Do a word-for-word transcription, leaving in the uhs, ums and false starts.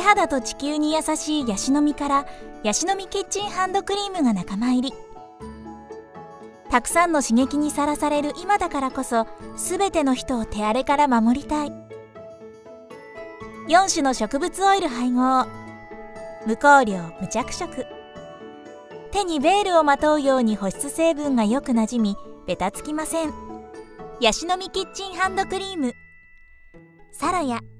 肌と地球に優しいヤシの実からヤシの実キッチンハンドクリームが仲間入り。たくさんの刺激にさらされる今だからこそ、すべての人を手荒れから守りたい。よん種の植物オイル配合、無香料無着色。手にベールをまとうように保湿成分がよくなじみ、ベタつきません。ヤシの実キッチンハンドクリーム、サラヤ。